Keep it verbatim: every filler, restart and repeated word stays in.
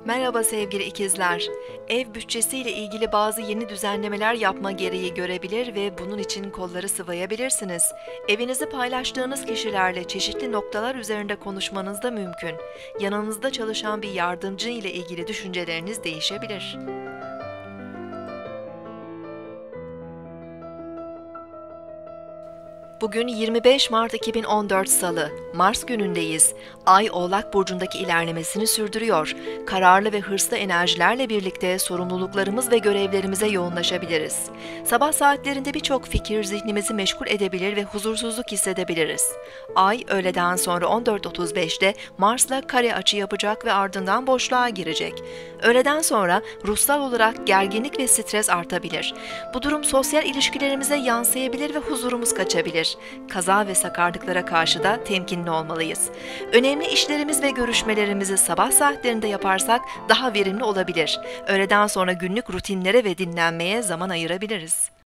Merhaba sevgili ikizler. Ev bütçesiyle ilgili bazı yeni düzenlemeler yapma gereği görebilir ve bunun için kolları sıvayabilirsiniz. Evinizi paylaştığınız kişilerle çeşitli noktalar üzerinde konuşmanız da mümkün. Yanınızda çalışan bir yardımcı ile ilgili düşünceleriniz değişebilir. Bugün yirmi beş Mart iki bin on dört Salı, Mars günündeyiz. Ay Oğlak Burcu'ndaki ilerlemesini sürdürüyor. Kararlı ve hırslı enerjilerle birlikte sorumluluklarımız ve görevlerimize yoğunlaşabiliriz. Sabah saatlerinde birçok fikir zihnimizi meşgul edebilir ve huzursuzluk hissedebiliriz. Ay öğleden sonra on dört otuz beşte Mars'la kare açı yapacak ve ardından boşluğa girecek. Öğleden sonra ruhsal olarak gerginlik ve stres artabilir. Bu durum sosyal ilişkilerimize yansıyabilir ve huzurumuz kaçabilir. Kaza ve sakarlıklara karşı da temkinli olmalıyız. Önemli işlerimiz ve görüşmelerimizi sabah saatlerinde yaparsak daha verimli olabilir. Öğleden sonra günlük rutinlere ve dinlenmeye zaman ayırabiliriz.